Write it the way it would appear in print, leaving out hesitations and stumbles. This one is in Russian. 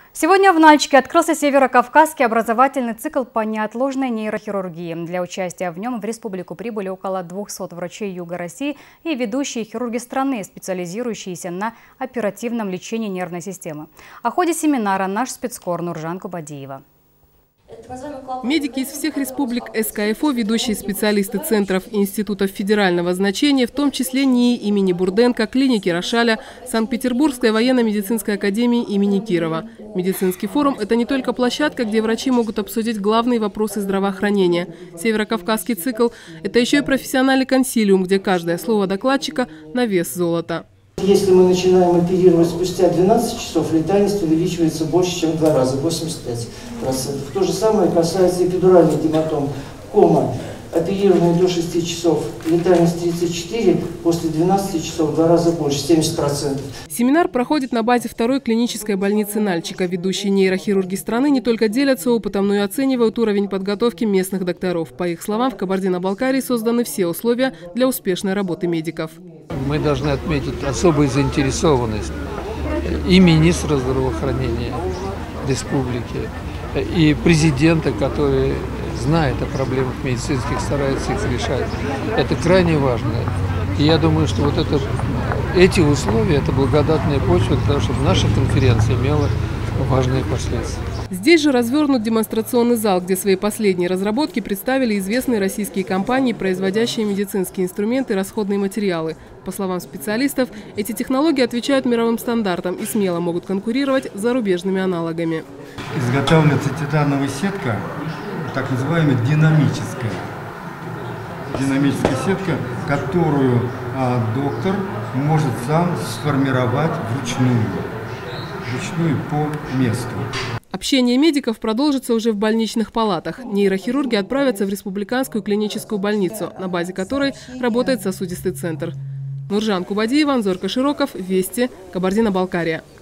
Сегодня в Нальчике открылся Северокавказский образовательный цикл по неотложной нейрохирургии. Для участия в нем в республику прибыли около 200 врачей Юга России и ведущие хирурги страны, специализирующиеся на оперативном лечении нервной системы. О ходе семинара наш спецкор Нуржан Кубадиева. Медики из всех республик СКФО, ведущие специалисты центров и институтов федерального значения, в том числе НИИ имени Бурденко, клиники Рошаля, Санкт-Петербургской военно-медицинской академии имени Кирова. Медицинский форум – это не только площадка, где врачи могут обсудить главные вопросы здравоохранения. Северокавказский цикл – это еще и профессиональный консилиум, где каждое слово докладчика на вес золота. Если мы начинаем оперировать спустя 12 часов, летальность увеличивается больше, чем в 2 раза, 85%. То же самое касается эпидуральных гематом. Кома, оперированная до 6 часов, летальность 34%, после 12 часов в 2 раза больше, 70%. Семинар проходит на базе второй клинической больницы Нальчика. Ведущие нейрохирурги страны не только делятся опытом, но и оценивают уровень подготовки местных докторов. По их словам, в Кабардино-Балкарии созданы все условия для успешной работы медиков. Мы должны отметить особую заинтересованность и министра здравоохранения республики, и президента, который знает о проблемах медицинских, старается их решать. Это крайне важно. И я думаю, что эти условия – это благодатная почва для того, чтобы наша конференция имела важные последствия. Здесь же развернут демонстрационный зал, где свои последние разработки представили известные российские компании, производящие медицинские инструменты и расходные материалы. По словам специалистов, эти технологии отвечают мировым стандартам и смело могут конкурировать с зарубежными аналогами. Изготавливается титановая сетка, так называемая динамическая. Динамическая сетка, которую доктор может сам сформировать вручную по месту. Общение медиков продолжится уже в больничных палатах. Нейрохирурги отправятся в республиканскую клиническую больницу, на базе которой работает сосудистый центр. Нуржан Кубадиева, Анзор Кашироков, Вести, Кабардино-Балкария.